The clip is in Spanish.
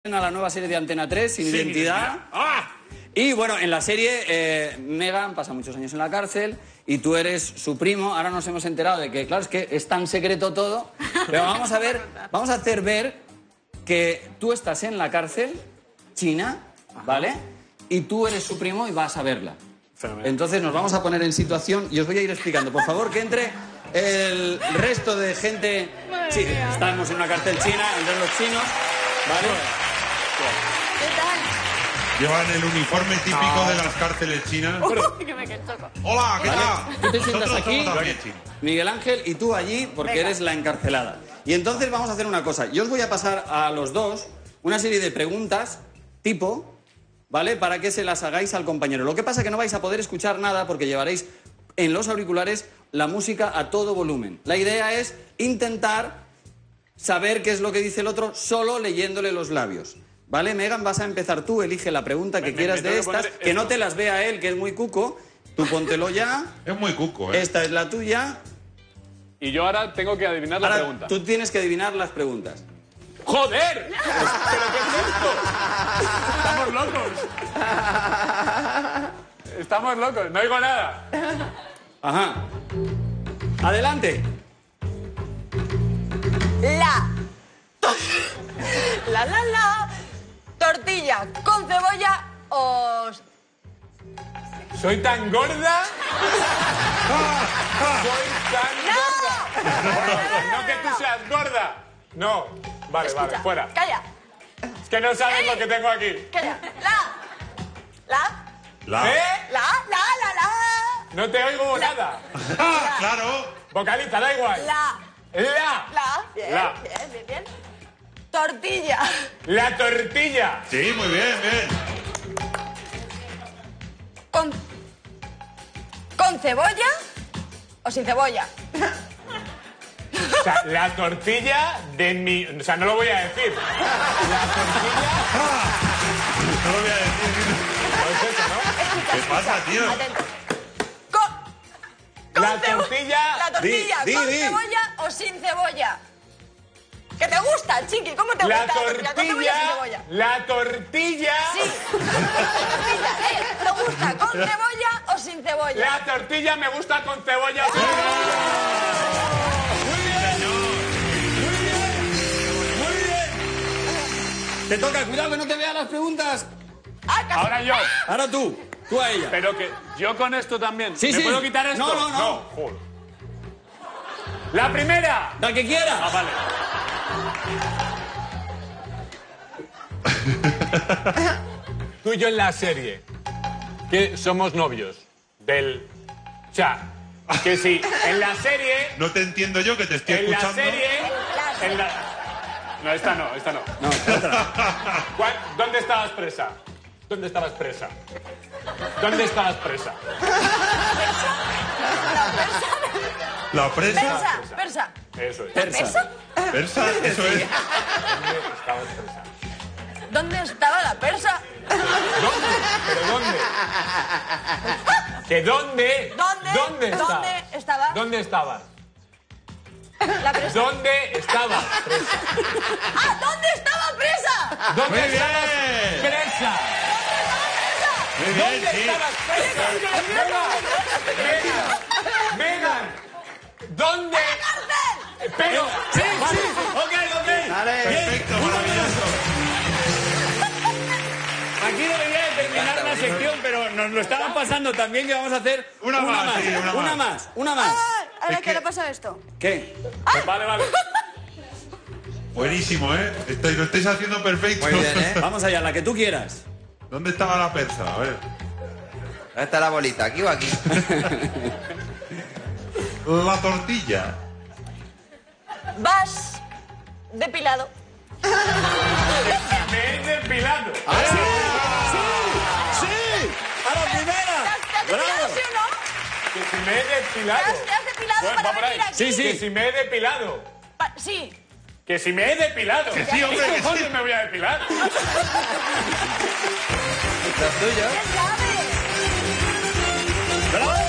A la nueva serie de Antena 3, Sin Identidad. ¡Ah! Y bueno, en la serie, Megan pasa muchos años en la cárcel y tú eres su primo. Ahora nos hemos enterado de que, claro, es que es tan secreto todo. Pero vamos a ver, vamos a hacer ver que tú estás en la cárcel, China, ¿vale? Y tú eres su primo y vas a verla. Entonces nos vamos a poner en situación y os voy a ir explicando. Por favor, que entre el resto de gente. Sí, estamos en una cárcel china, entre los chinos, ¿vale? ¿Qué tal? Llevan el uniforme típico de las cárceles chinas. Que me quedo choco. Hola, ¿qué tal? Tú te sientas Nosotros aquí, estamos también, chino. Miguel Ángel, y tú allí, porque Venga. eres la encarcelada. Y entonces vamos a hacer una cosa. Yo os voy a pasar a los dos una serie de preguntas tipo, ¿vale? Para que se las hagáis al compañero. Lo que pasa es que no vais a poder escuchar nada porque llevaréis en los auriculares la música a todo volumen. La idea es intentar saber qué es lo que dice el otro solo leyéndole los labios. ¿Vale, Megan? Vas a empezar tú, elige la pregunta que quieras de estas, que no te las vea él, que es muy cuco. Tú póntelo ya. Es muy cuco, ¿eh? Esta es la tuya. Y yo ahora tengo que adivinar la Ahora pregunta. tú tienes que adivinar las preguntas. ¡Joder! ¿Pero qué es esto? Estamos locos. Estamos locos, no oigo nada. Ajá. Adelante. La. Tortilla con cebolla o... ¿Soy tan gorda? ¿Soy tan gorda? No que tú seas gorda. No. Vale, Escucha, vale, fuera. Calla, Es que no sabes lo que tengo aquí. calla. La... ¿Eh? La. No te oigo nada. ¡Ah, claro! Vocaliza, da igual. La. Bien, La. bien. Tortilla. La tortilla. Sí, muy bien, bien. ¿Con cebolla o sin cebolla? O sea, la tortilla de mi... O sea, no lo voy a decir. La tortilla... No lo voy a decir. No es eso, ¿no? ¿Qué pasa, tío? Atento. La tortilla... La tortilla, Di, ¿con di. cebolla o sin cebolla? ¿Qué te gusta, chiqui? ¿Cómo te La gusta la tortilla? ¿Con cebolla o sin cebolla? tortilla... La tortilla... Sí. La tortilla, ¿te gusta con cebolla o sin cebolla? La tortilla me gusta con cebolla. ¡Sí! Te toca, cuidado que no te vea las preguntas. Ah, casi. Ahora yo. Ahora tú a ella. Pero que yo con esto también. Sí, ¿Me sí. puedo quitar esto? No. Joder. La primera. La que quieras. Ah, vale. Tú y yo en la serie, que somos novios del... O sea, que si en la serie... No te entiendo yo que te estoy En la escuchando. serie... En la... No, esta no. No, otra. ¿Dónde estabas presa? ¿Dónde estabas presa? ¿Dónde estabas presa? La presa. Persa. Eso es. Persa. Persa, eso es. ¿Dónde estabas presa? ¿Dónde estaba la persa? ¿Dónde? ¿Pero dónde? ¿Que dónde? ¿Dónde estaba? ¿Dónde estabas? La presa. ¿Dónde estabas presa? ¡Ah! ¿Dónde estaba presa? ¿Dónde Muy bien. estabas presa? Muy bien, ¿Dónde sí. estabas presa? Megan, ¿dónde? Pero, sí, Ok. Dale. Perfecto, maravilloso. Aquí debería de terminar la sección, pero nos lo estamos pasando también que vamos a hacer Una más, sí, una más. Una más. Ahora, Es ¿qué que- le pasa a esto? ¿Qué? Vale. Buenísimo, ¿eh? Lo estáis haciendo perfecto. Muy bien, ¿eh? Vamos allá, la que tú quieras. ¿Dónde estaba la persa? A ver. ¿Dónde está la bolita? ¿Aquí o aquí? La tortilla. Vas depilado. Me he depilado. ¡Sí! ¡A la primera! ¿Te has depilado, sí o no? Que si me he depilado. ¿Te has depilado Bueno, para va por ahí. venir aquí? Sí, sí. Que si me he depilado. Sí. Que si me he depilado. Que sí, hombre, ¿Qué que cojones sí. me voy a depilar? Los tuyos. ¿Qué sabes? ¡Bravo!